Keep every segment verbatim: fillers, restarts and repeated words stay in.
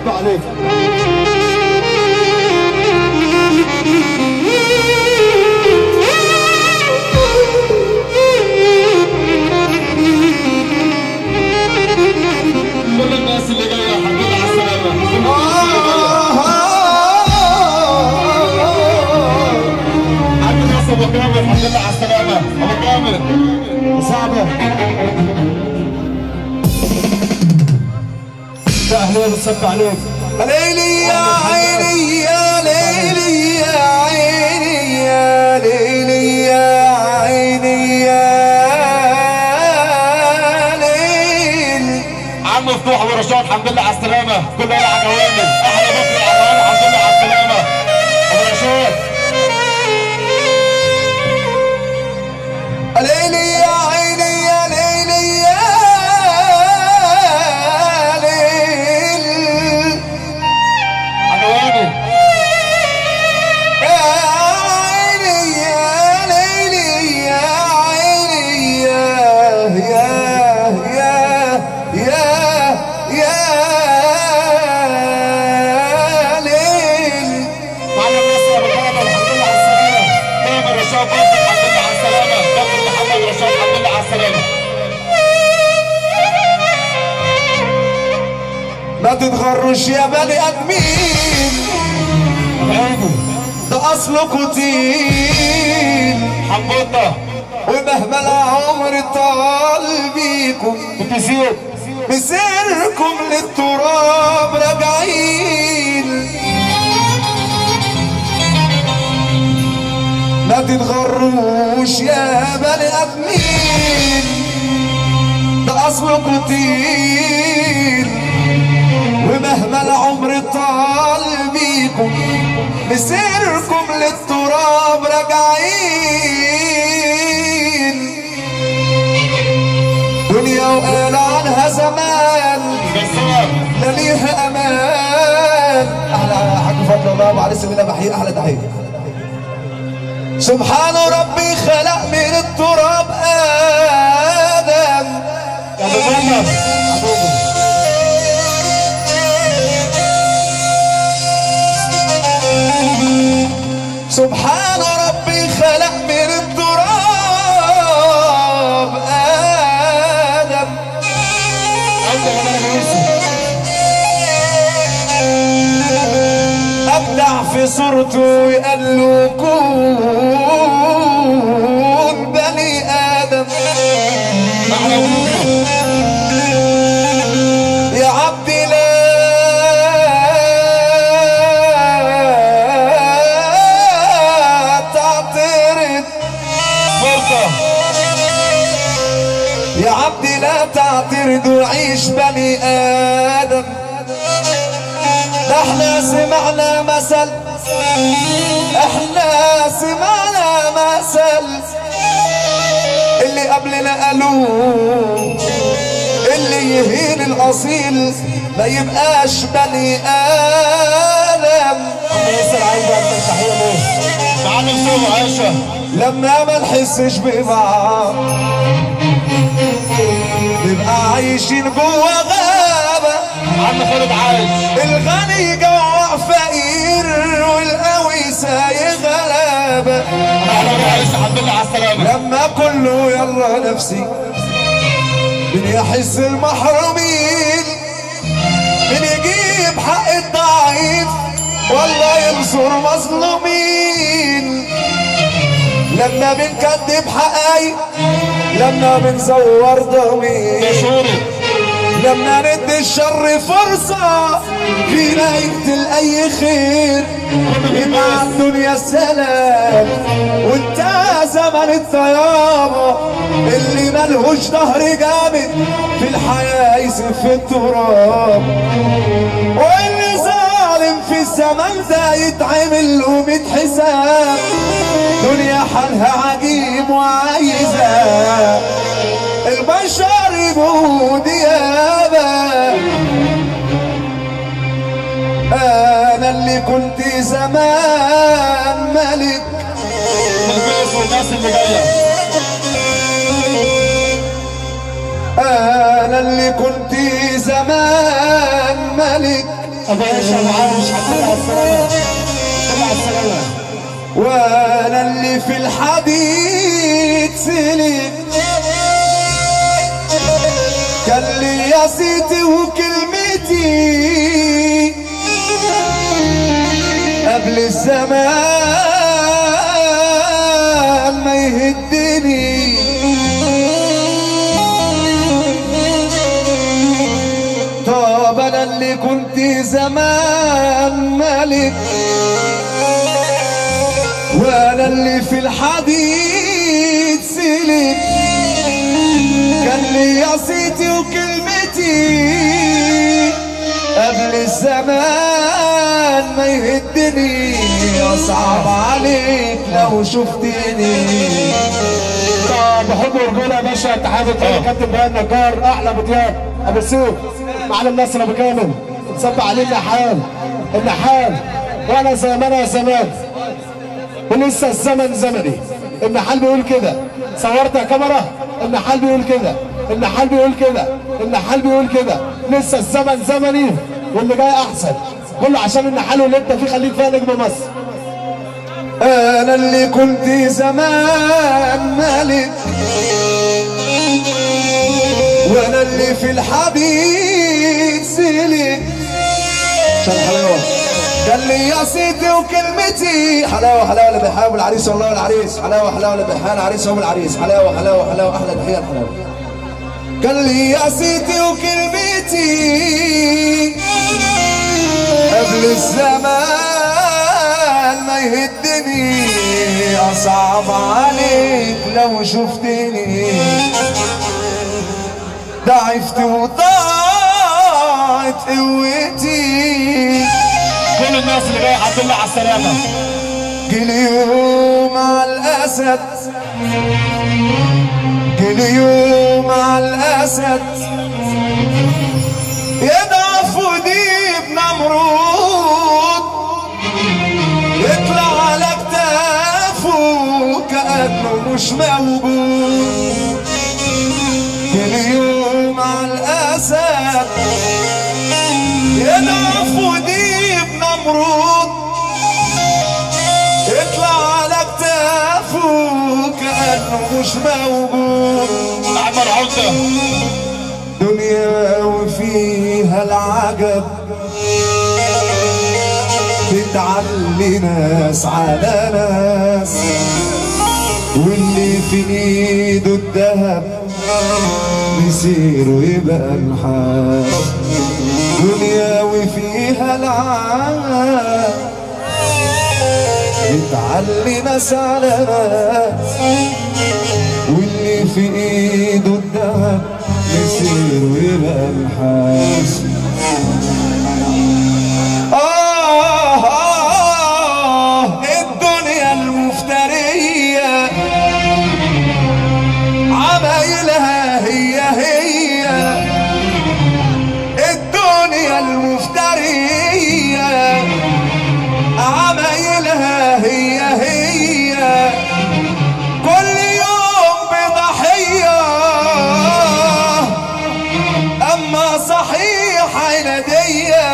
صب عليك. كل الناس اللي جايه الحمد لله على السلامه. عبد الناصر ابو كامل الحمد لله على السلامه. ابو كامل صعبه. يا اهلين صب عليك. ليلي يا عيني يا ليلي يا عيني يا ليلي يا عيني يا ليل. عم مفتوح ابو رشاد الحمد لله على السلامه. كل ليله عجواني احلى بكره العجواني الحمد لله على السلامه. ابو رشاد ليلي يا عيني يا ليلي يا ليل. عجواني يا عيني يا ليلي يا عيني يا يا يا يا يا ليل. معنا الناس ابو كامل الحمد لله على السلامه. كامل رشاد برضه الحمد لله على السلامه. كابتن محمد رشاد الحمد لله على السلامه. ما تتغروش يا بني ادمين، ده اصلكوا تين حموطه ومهما العمر طال بيكم بتسيب مسيركم للتراب راجعين. ما تتغروش يا بني ادمين، ده اصلكوا تين ومهما العمر طال بيكم مسيركم للتراب راجعين. دنيا وقال عنها زمان لا ليها امان. احلى حاج فضل الله ابو علي سمينا بحيي احلى تحيه. سبحان ربي خلق من التراب ادم. يا ابو محمد سبحان ربي خلق من التراب آدم. أبدع في صورته يقال له كون بني آدم. يا عبدي لا يا عبدي لا تعترض وعيش بني آدم. ده احنا سمعنا مثل، احنا سمعنا مثل اللي قبلنا قالوه، اللي يهين الأصيل ما يبقاش بني آدم. ياسر عايز اكتر تحيه ليه؟ معلم سوق عايشه لما ما نحسش ببعض نبقى عايشين جوا غابة. عم خالد عايش الغني جوع فقير والقوي سايق غلابة. معلم عايش الحمد لله على السلامه. لما كله يلا نفسي من يحس المحرومين، من يجيب حق الضعيف والله ينصر مظلومين. لما بنكذب حقايق، لما بنزور ضمير، لما ندي الشر فرصة فينا يقتل أي خير. يبقى الدنيا السلام وانت زمن الطيابة اللي ملهوش ظهر جامد في الحياة يسيب في التراب. واللي ظالم في الزمن ده يتعمل له ميت حساب. دنيا حالها عجيب وعايزة البشر يبقوا ديابة. أنا اللي كنت زمان ملك والناس اللي جايه. أنا اللي كنت زمان ملك ابو عيشه وعايش الحمد لله على السلامه. الحمد لله على السلامه. وانا اللي في الحديد سلك كان لي يا سيدي وكلمتي قبل الزمان ما يهدني. طب انا اللي كنت زمان ملك وانا اللي في الحديد سلك كان لي يا سيدي وكلمتي قبل الزمان ما يهدني. اصعب عليك لو شفتني. بحب ورجوله يا باشا. تحية الدولة كابتن بهاء النجار احلى ابو دياب ابو سيف معلم ناصر ابو كامل. نصب عليه النحال النحال وانا زي ما انا زمان ولسه الزمن زمني. النحال بيقول كده. صورت يا كاميرا. النحال بيقول كده. النحال بيقول كده. النحال بيقول كده. لسه الزمن زمني واللي جاي احسن. كله عشان النحال واللي انت فيه خليك فيها نجم مصر. انا اللي كنت زمان ملك وانا اللي في الحديد سلك عشان حلاوه كان لي يا سيدي وكلمتي. حلاوه حلاوه اللي بيحاول العريس والله العريس. حلاوه حلاوه اللي بيحاول العريس هو العريس. حلاوه حلاوه حلاوه احلى تحيه الحلاوه. كان لي يا سيدي وكلمتي قبل الزمان ما يهدني. اصعب عليك لو شفتني. ضعفت وضاعت قوتي. كل الناس اللي جايه الحمد لله على السلامه. كل يوم مع الاسد كل يوم مع الاسد يضعف وديب نمرود يطلع على كتافه كأنه مش موجود. كل يوم مع الاسد يضعف وديب نمرود يطلع على كتافه كأنه مش موجود. احمر عودة دنيا وفيها العجب بتعلي ناس على ناس واللي في ايده الذهب بيصير ويبقى نحاس. دنيا وفيها العجب بتعلي ناس على ناس واللي في ايده الذهب بيصير ويبقى نحاس. آه آه الدنيا المفترية عمايلها هي هي. الدنيا المفترية عمايلها هي هي. كل يوم بضحية أما صحيح عنادية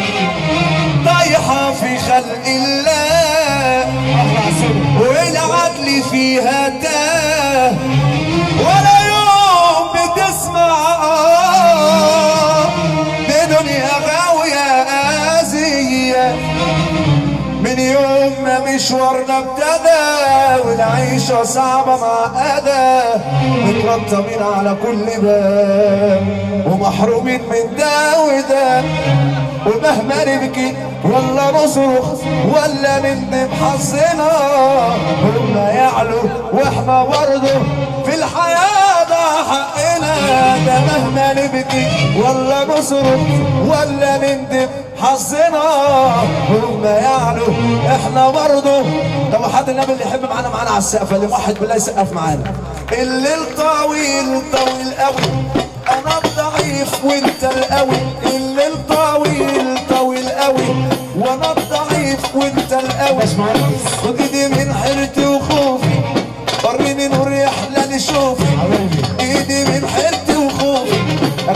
طايحة في خلق الله والعدل فيها تاه. ولا يوم بتسمع آه بدنيا غاوية آزية. من يوم ما مشوارنا ابتدى والعيشة صعبة معقدة مترطمين على كل باب ومحرومين من ده وده. ومهما نبكي ولا نصرخ ولا ندم حظنا هما يعلو واحنا برضه في الحياة ده حقنا. ده مهما نبكي ولا نصرخ ولا ندم حظنا هما يعلو احنا برضه. طب حد النبي اللي يحب معانا معانا على السقف اللي موحد بالله يسقف معانا. الليل طويل طويل قوي انا الضعيف وانت القوي. الليل طويل طويل قوي وانا الضعيف وانت القوي. خد ايدي من حيرتي وخوفي وريني نور يحلى لي شوفي. ايدي من حيرتي وخوفي يا جدعان اللي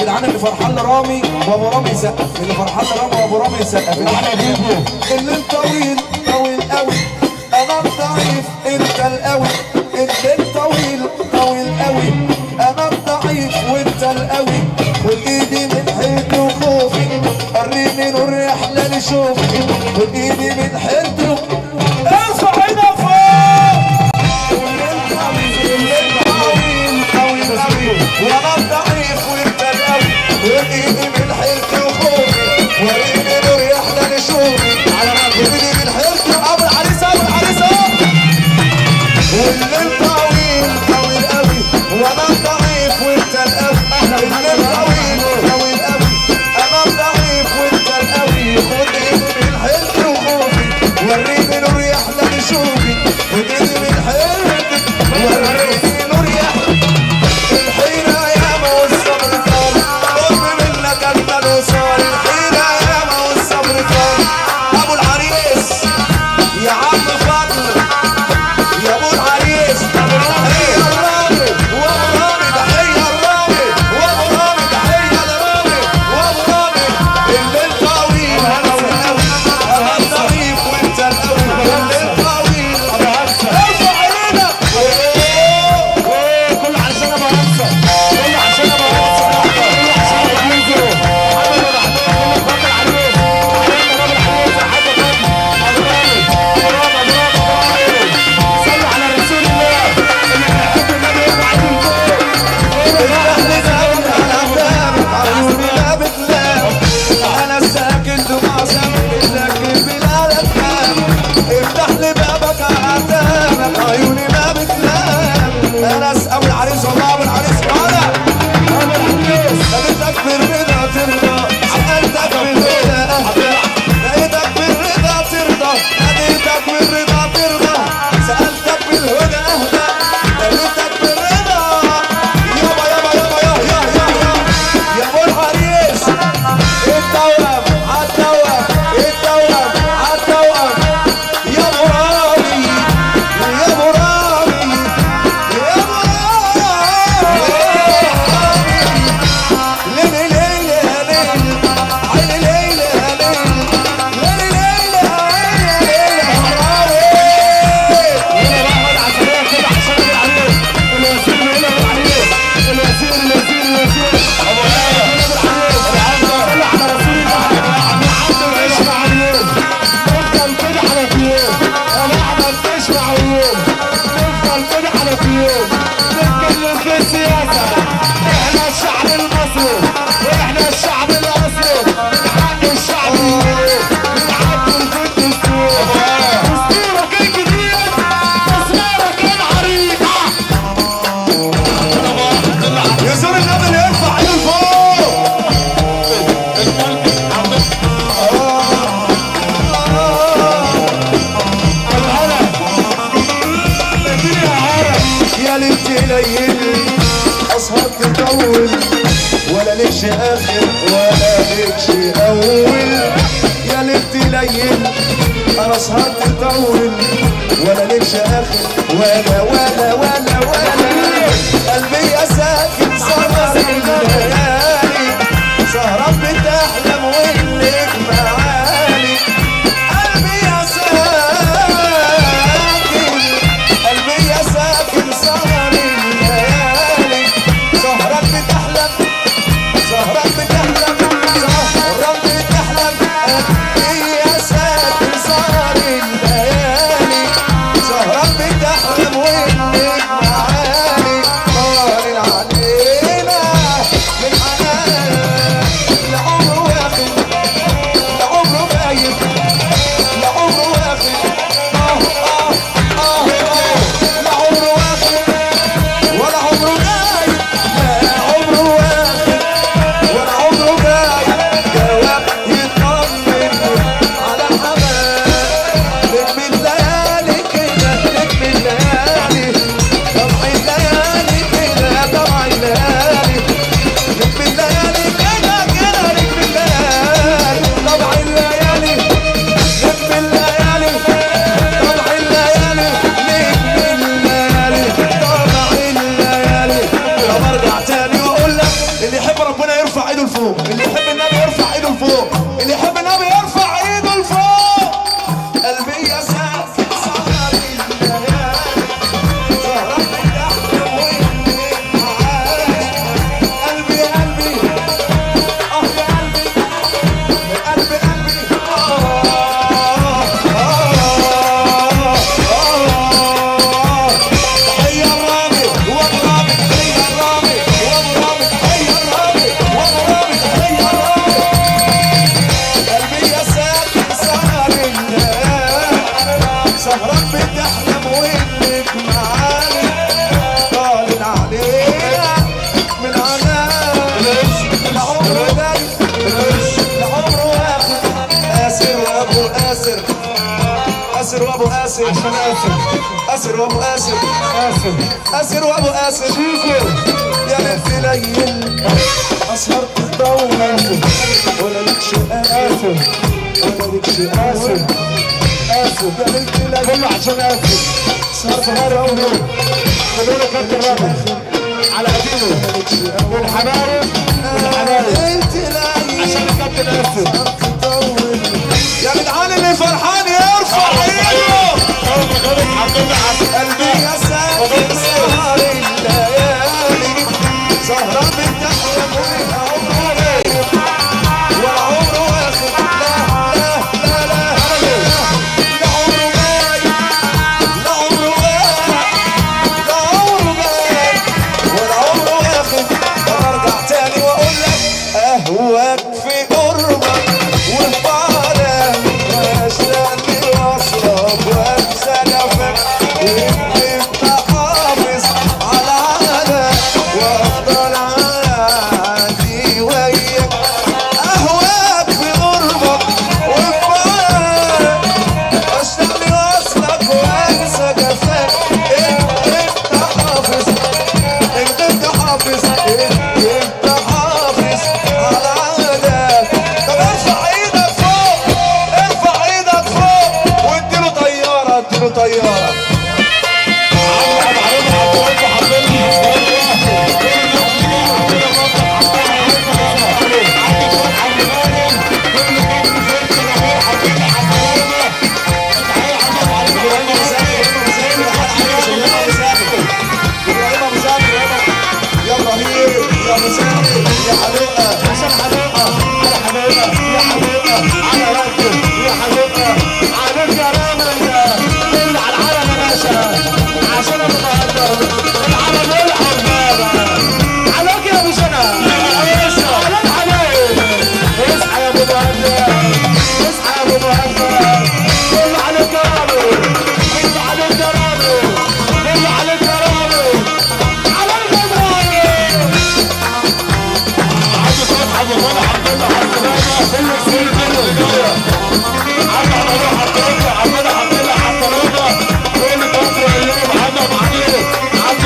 فرحان لرامي وابو رامي يسقف، اللي فرحان لرامي وابو رامي يسقف. الليل طويل طويل قوي انا الضعيف انت القوي، الليل طويل طويل قوي انا الضعيف وانت القوي، خد ايدي من حيرتي وخوفي وريني نور رحله لشوفي، خد ايدي من حيرتي ارفع ايدك فوق. الليل طويل طويل قوي وانا الضعيف وانت القوي، خد ايدي من حيرتي وخوفي وريني نور رحله لشوفي، خد ايدي من حيرتي ابو العريس ابو العريس اهو. والليل طويل طويل قوي وانا الضعيف وانت القوي، الليل طويل طويل قوي انا الضعيف وانت القوي، خد ايدي من حيرتي وخوفي وريني نور يحلى لشوفي، خد ايدي من حيرتي وريني نور يحلى. الحيرة ياما والصبر طال قرب منك انت الوصال، الحيرة ياما والصبر طال. ابو العريس يا عم فضل يا ابو العريس تحية الرامي وابو رامي، تحية الرامي وابو رامي، تحية لرامي وابو رامي. الليل طويل طويل قوي انا الضعيف وانت القوي، الليل طويل ارفع ايدك. كله عشان ابو همسه، كله عشان ابو همسه، كله عشان ابو همسه. عملوا رحمه كله فاكر عليهم، علينا ابو العريس يا حاج فاطمه ابو رامي ابو رامي ابو رامي ابو رامي. صلوا على رسول الله اللي بيحب النبي يرفع ايده لفوق. افتحلي زاوية على قدامك عيوني ما بتنام، انا ساكن دموع سامك لكن بلا تنام. افتح لي بابك على قدامك عيوني ما بتنام. انس ابو العريس والله ابو العريس معانا ابو العريس. لقيتك بالرضا ترضى سألتك بالهدى اهدى، لقيتك بالرضا ترضى لقيتك بالرضا ترضى سألتك بالهدى اهدى، لقيتك بالرضا يابا يابا يابا يا يا يا يا يا ابو العريس. التوأم عالتوأم التوأم عالتوأم يا ابو رامي يا ابو رامي يا ابو رامي. ليلي ليلي يا ليلي عيني ليلي يا ليلي ليلي ليلي عيني ليلي يا رامي. هنا بقى احمد عسلية كده عشان ابو العريس، الوزير من هنا ابو العريس، الوزير الوزير الوزير ابو العريس ابو العريس. صلوا على رسول الله محمد وعيش مع اليوم، نفضل كده على طيوم يا احمد عيش مع اليوم، نفضل كده على طيوم. نتكلم في السياسة، احنا الشعب المصري واحنا الشعب الاصلي، حق الشعب نعدل في الدستور. دستورك الجديد مسمارك العريضة. يزور النبي اللي يرفع ايده لفوق. يا ليل تليل اسهر تطول ولا لكش اخر ولا لكش اول، يا ليل تليل انا اسهر تطول ولا لكش اخر ولا ولا ولا ولا. قلبي يا ساكن سهر الليالي سهران بتحلم وانك معاني. قلبي يا ساكن قلبي يا ساكن سهر الليالي سهران بتحلم سهران بتحلم سهران بتحلم. قلبي يا ساكن سهر الليالي سهران بتحلم وانك معاني. طالع علينا من حنان لعمره واخد لعمره باين لعمره واخد اه اه اه اه لعمره واخد ولا عمره باين لا عمره واخد ولا عمره باين. جواب يطمن اسر وابو اسر عشان اسر اسر وابو اسر اسر اسر وابو اسر شيكو يا بنت ليل اسهر تدور ولا لكش اسر ولا لكش اسر اسر يا بنت ليل كله عشان اسر صار صغير قوي خلونا كابتن رابع على قديمه والحبايب والحبايب عشان الكابتن اسر يا جدعان اللي فرحان يرفع ايده قلبي يا ساكن سهر الليالي سهران بالتحية كلها عمري والعمر واخد لا لا لا لا لا عمره باين لا عمره باين لا عمره باين والعمر واخد انا ارجع تاني واقول لك اهواك في قربك وفي طيارة يا رهيب يا مسافر يا حلوقة عشان حلوقة على حبايبها يا حلوقة على رقم يا حلوقة على الكرامة اللي على العالم يا باشا عشان ابو مهدر العالم الحربابة عليك يا ابو سنة على الحبايب اصحى يا ابو مهدر اصحى يا ابو مهدر كله على الكرامة كله على الكرامة كله على الكرامة على الكرامة عايز فتحة بالوضع عبد الله عبد الله كله كله كله عبد الله عبد الله عبد الله عبد الله عبد الله كل فترة اليوم محمد علي عبد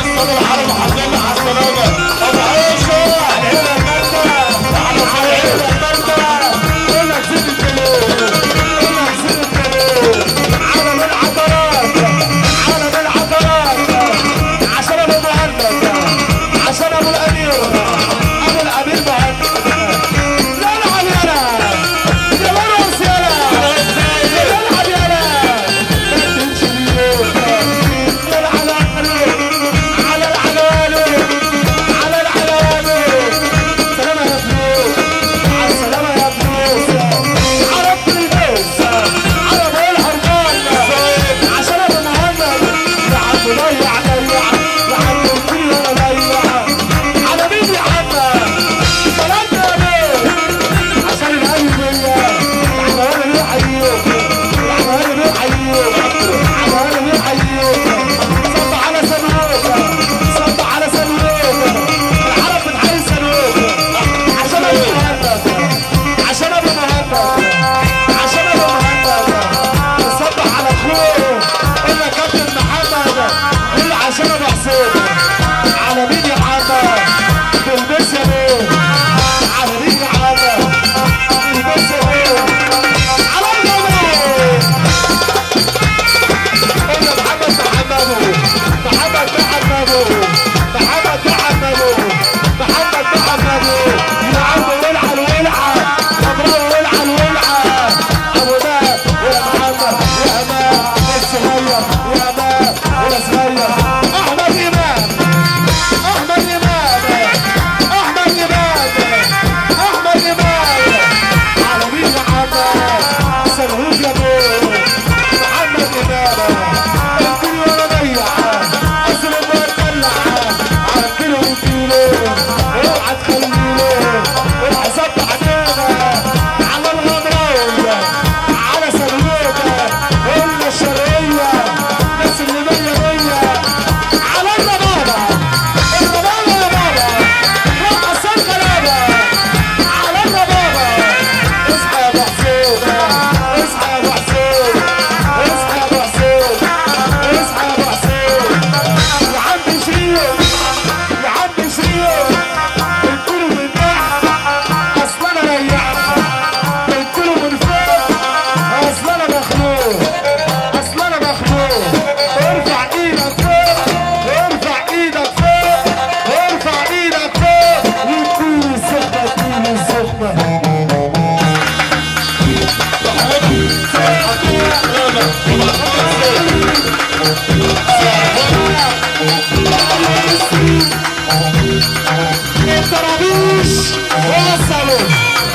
الطرابيش وصلوا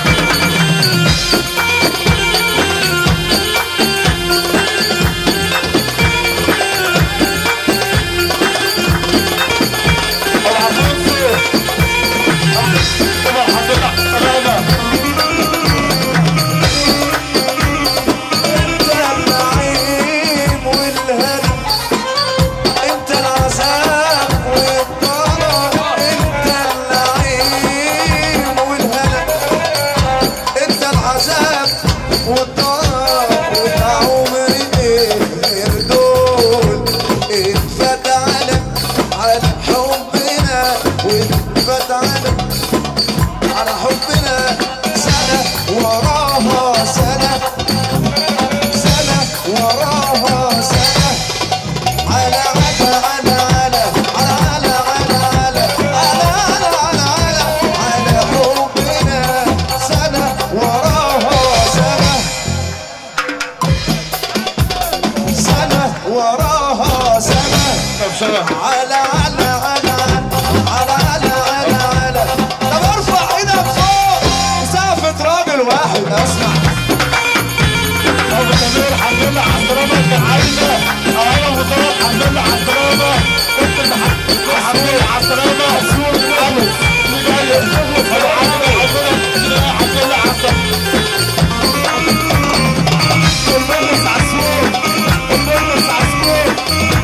على على على على على على على طب ارفع ايدك فوق مسافة راجل واحد اسمع ابو سمير الحمد لله على السلامة انت عايزة اهلا ابو سمير الحمد لله على السلامة انت اللي الحمد لله على السلامة مسؤول خالص جاي الحمد لله على السلامة المجلس عسول المجلس عسول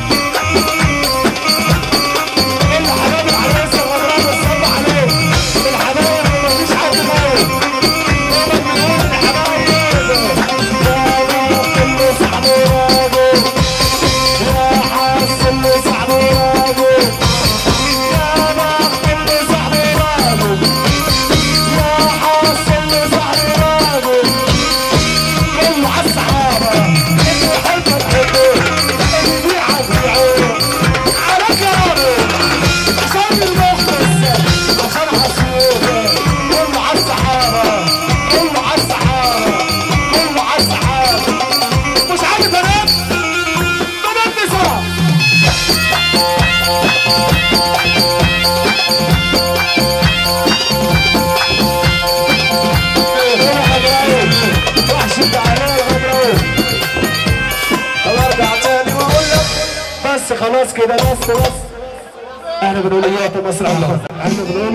خلاص كده بس بس احنا بنقول ايه يا مصر الله احنا بنقول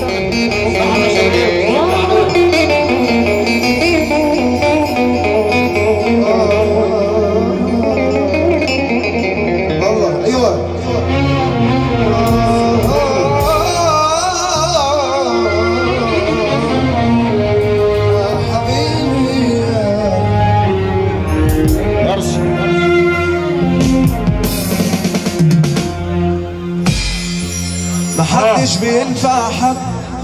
الله ايوه حبيبي محدش بينفع حد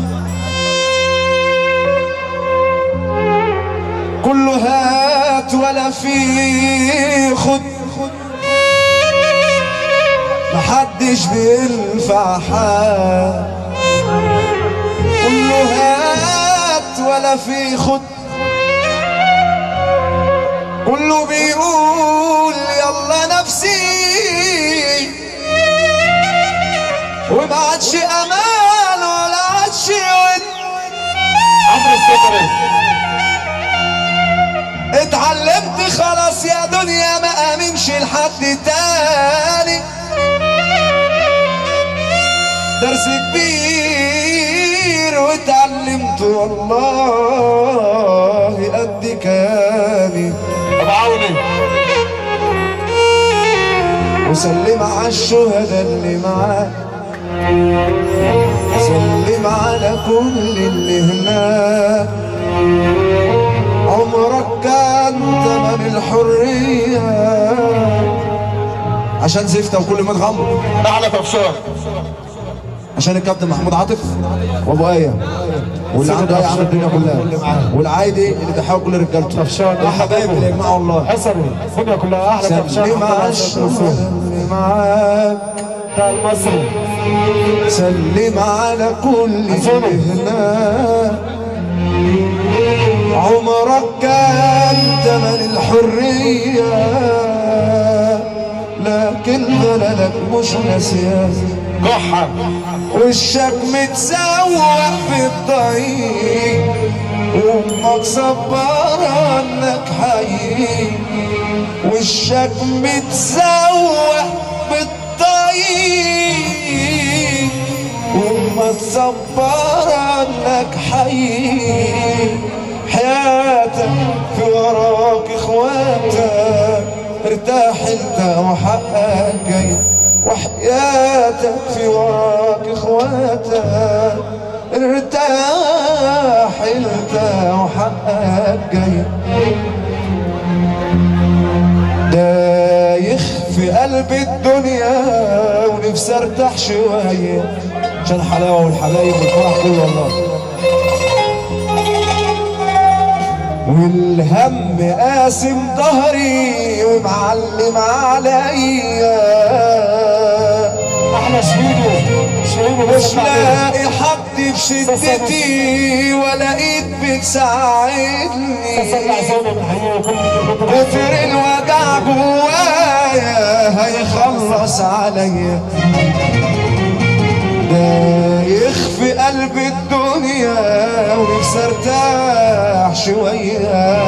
كله هات ولا في خد محدش بينفع حد كله هات ولا في خد كله بيقول يلا نفسي وما عادش امان ولا عادش ود عمرو السكري اتعلمت خلاص يا دنيا ما امنش لحد تاني درس كبير واتعلمت والله قد كاني ابو عوني وسلم على الشهداء اللي معاك سلم على كل اللي هناك عمرك كان تمن الحرية عشان زفتة وكل ما تغمض اعلى تبشار عشان الكابتن محمود عاطف وابو ايه واللي عنده ايه عمل الدنيا كلها والعايدي اللي تحاول كل رجالته الحبايب اللي يجمعوا الله حصل الدنيا كلها احلى تبشار سلم على الشهداء اللي معاك بتاع المصري سلم على كل اللي هناك عمرك كان تمن الحرية لكن بلدك مش ناسياه كحة وشك متسوق في الطريق وامك صبارة انك حي وشك متسوق بالطريق وامك صبارة انك حي حياتك في وراك اخواتك ارتاح انت وحقك جاي وحياتك في وراك اخواتك ارتاح انت وحقك جاي دايخ في قلب الدنيا ونفسي ارتاح شويه عشان الحلاوه والحبايب والفرح كله والله والهم قاسم ظهري ومعلم عليا احنا شهيده شهيده مش لاقي حد في شدتي ولا ايد بتساعدني كتر الوجع جوايا هيخلص عليا دايخ في قلب الدنيا ونفسي ارتاح شويه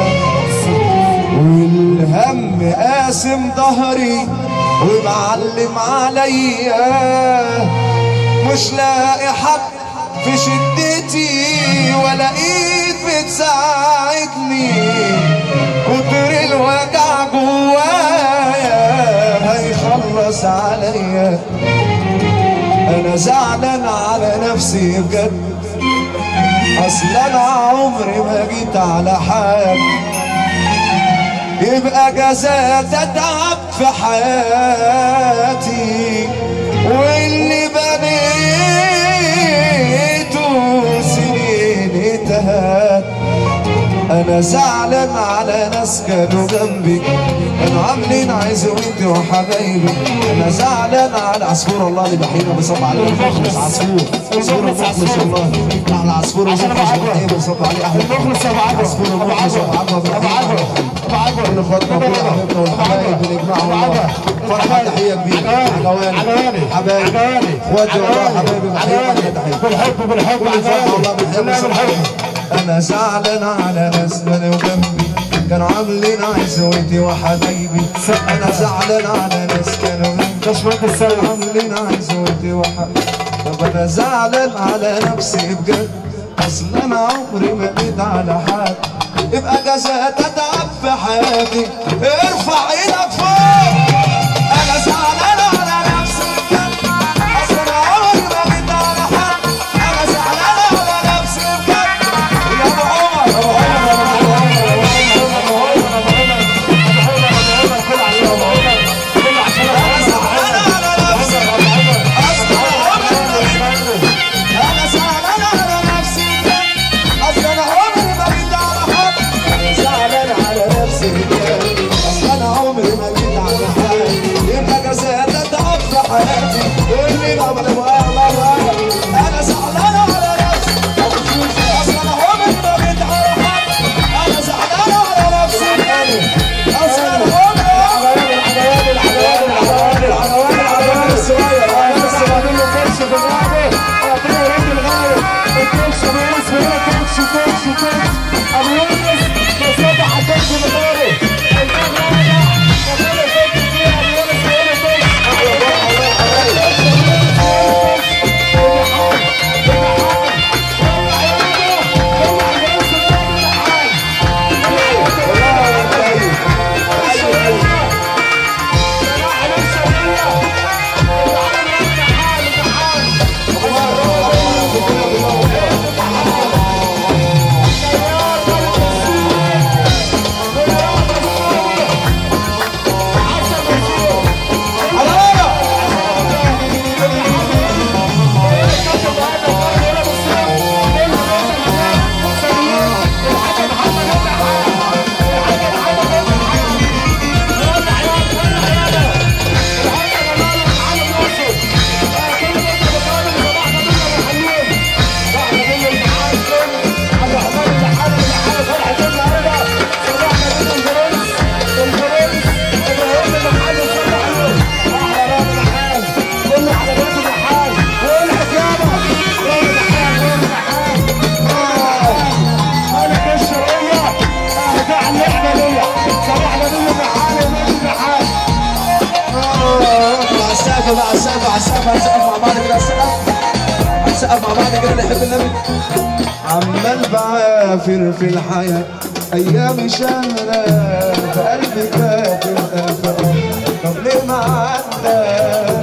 والهم قاسم ظهري ومعلم عليا مش لاقي حد في شدتي ولا ايد بتساعدني كتر الوجع جوايا هيخلص عليا انا زعلان على نفسي بجد اصل انا عمري ما جيت على حد يبقى جزات اتعب في حياتي واللي بنيته سنين انتهت انا زعلان على ناس كانوا جنبي كانوا عاملين عزوتي وحبايبي انا زعلان على عصفور الله اللي بحينا بيصب عليه المخلص عصفور عصفور المخلص والله على عصفور المخلص اللي بيصب عليه احلى المخلص ابو عجوه عصفور المخلص ابو عجوه ابو عجوه ابو عجوه كل اخواتنا وكل حبايبنا والحبايب بنجمعهم الله فرحه تحيه كبيره عجواني حبايبي اخواتي والله حبايبي بحيهم تحيه بالحب بالحب والله بالحب انا زعلان على ناس بني وجنبي كانوا عاملين عزوتي وحبايبي انا زعلان على ناس كانوا جنبي عاملين عزوتي وحبايبي طب انا زعلان على نفسي بجد اصل انا عمري ما جيت على حد يبقى جزات اتعب في حياتي ارفع ايدك فوق انا زعلان على نفسي بجد اصل انا عمري ما جيت على حد انا زعلان على نفسي بجد يا ابو عمر ابو حياتي واللي ما بلغ انا زعلان على نفسي اصل انا عمري ما جيت على حد انا زعلان على نفسي اصل انا عمري العدوان العدوان العدوان العدوان العدوان الصغير انا لسه بعدين ما كانش في الغابه اعطيني راجل غايب الكوتش باسمه هنا كوتش كوتش كوتش ابو يونس كسبت حطيت في مطاره هنسقف هنسقف مع بعض كده هنسقف هنسقف مع بعض كده اللي يحب النبي. عمال بعافر في الحياة أيام شهرة في قلبي كاتب أفكار طب ليه ما عدى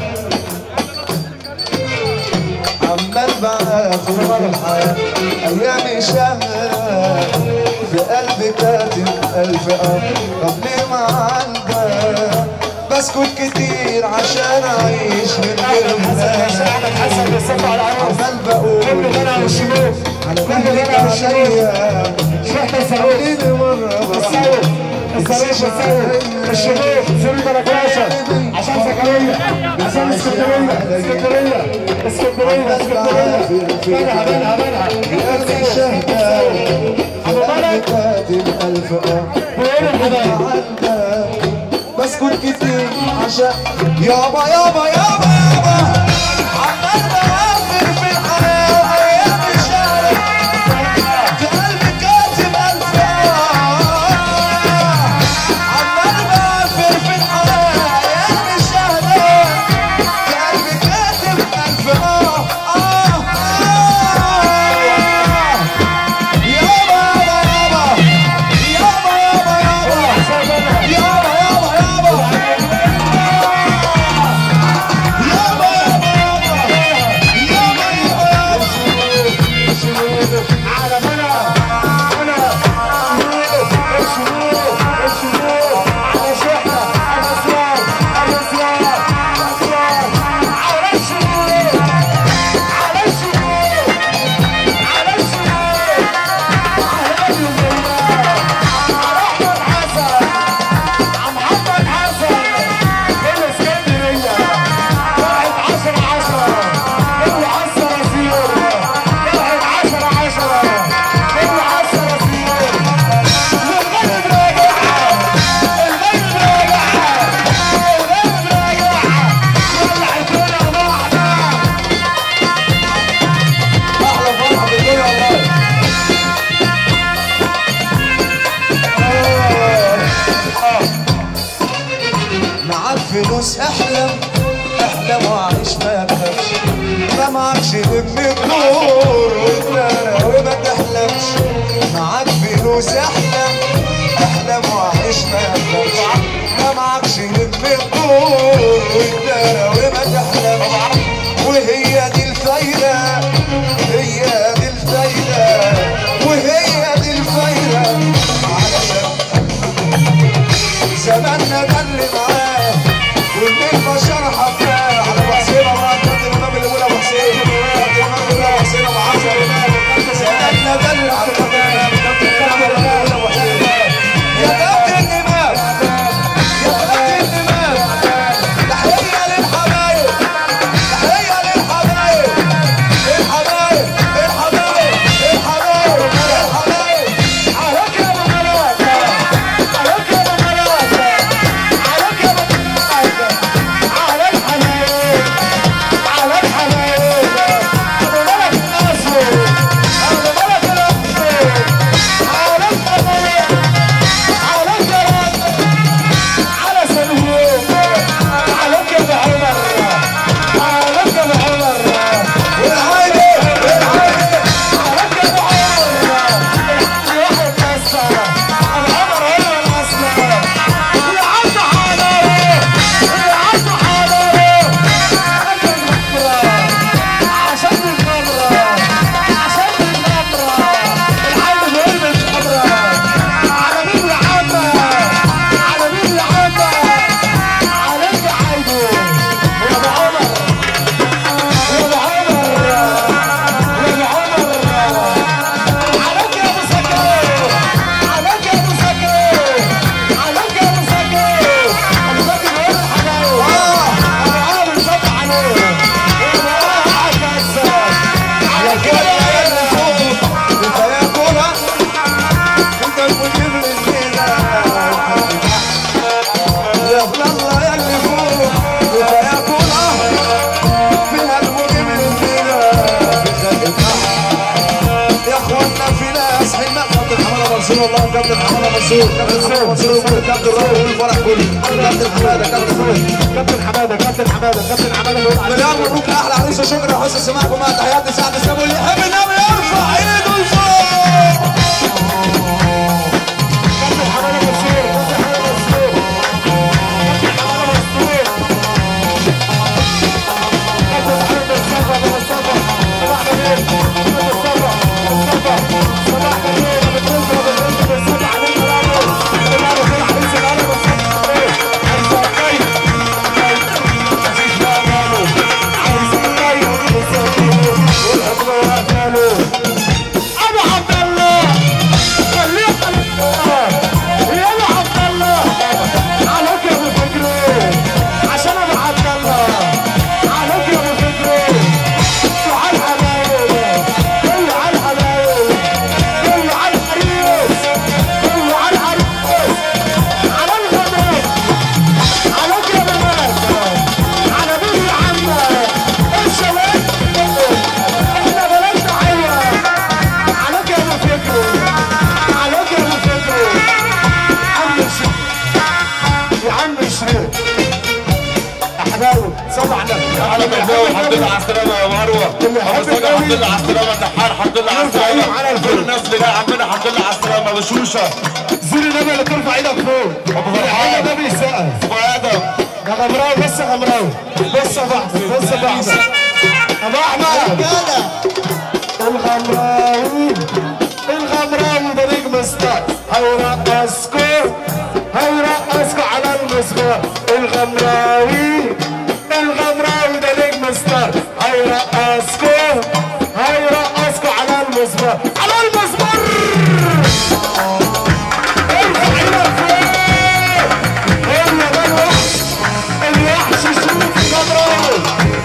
عمال بعافر في الحياة أيام شهرة في قلبي كاتب ألف أمر طب ليه ما عدى بسكت كتير عشان أعيش من غير مناس عمال بقول على مهلك عليا خليني مرة بصير الصاروخ الشباب سوري درجاشة عشان زكريا عشان اسكندرية اسكندرية اسكندرية اسكندرية بنها بنها بنها يا أخي شهدة أبو بلد كاتب ألف أه بيقولوا الحبايب بسكت كتير عشان يابا يابا يابا يابا عمال بعافر في الحياة أيام الشهر في قلبي كاتب ألف آه عمال بعافر في الحياة أيام الشهر في قلبي كاتب ألف آه آه آه يابا يابا يابا يابا يابا يابا يابا فلوس احلم احلم وعيش ما تخافش ما معكش ابن الدور وتنام وما تحلمش معاك فلوس احلم احلم وعيش ما تخافش ما معكش ابن الدور وتنام وما تحلمش وهي دي الفايدة هي دي الفايدة وهي دي الفايدة علشان زماننا ده اللي معاه والبشر حباه على ابو حسين الله كابتن الامام اللي بيقول ابو حسين كابتن الامام اللي بيقول ابو حسين ابو عشرة سالنا دل على الامام كابتن الامام اللي بيقول ابو حسين يا كابتن الامام يا كابتن الامام تحيه للحبايب تحيه للحبايب الحبايب الحبايب الحبايب الحبايب عليك يا ابو ملاك عليك يا ابو ملاك عليك يا ابو منصور كابتن منصور كابتن راوي والفرح كله كابتن حماده كابتن كابتن حماده كابتن حماده كابتن حماده مليون مبروك لاحلى عريس وشكرا وحسن سماعكم مع تحياتي سعد السلام واللي يحب النبي يرفع ايده لفوق. كابتن حماده منصور كابتن حماده منصور كابتن حماده منصور كابتن حماده مصطفى مصطفى صباح خير مصطفى مصطفى صباح خير بتنزل بتنزل بالصبح على الملعب الملعب في العريس العربي على مجداوي الحمد لله على السلامة يا مروة. أبو سجا الحمد لله على السلامة. تحار الحمد لله على السلامة. كل الناس اللي جاية عمنا الحمد لله على السلامة. بشوشة زين النبي اللي ترفع ايدك فوق. أبو فرحان النبي يسقف. أبو آدم يا غمراوي بس يا غمراوي بس يا بحث بس يا بحث. أبو أحمد الغمراوي الغمراوي ده نجم ستار هيرقصكوا هيرقصكوا على المسمار. الغمراوي الغمراوي ده نجم ستار هيرقصكوا هيرقصكوا على المسمار على المسمار. ارفع ايدك فوق. هو ده الوحش الوحش شوف الغمراوي.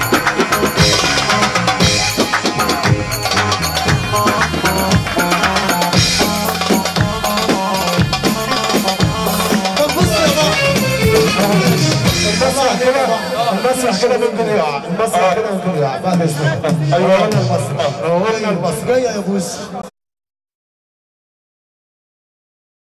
المسرح كده المسرح كده ممكن يقع المسرح كده ممكن يقع بعد اذنك. ايوه المسرح المسرح جايه يا بوس.